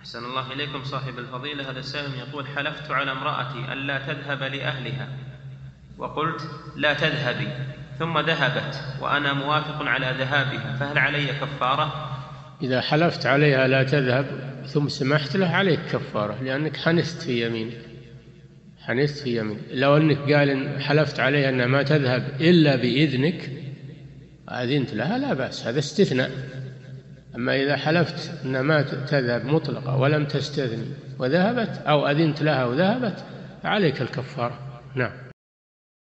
أحسن الله إليكم صاحب الفضيلة. هذا السائل يقول: حلفت على امرأتي ألا تذهب لأهلها وقلت لا تذهبي، ثم ذهبت وأنا موافق على ذهابها، فهل علي كفارة؟ إذا حلفت عليها لا تذهب ثم سمحت له عليك كفارة، لأنك حنثت في يمينك. لو أنك قال إن حلفت عليها أنها ما تذهب إلا بإذنك أذنت لها لا بأس، هذا استثناء. أما إذا حلفت أنها ما تذهب مطلقة ولم تستثني وذهبت، أو أذنت لها وذهبت، عليك الكفارة. نعم.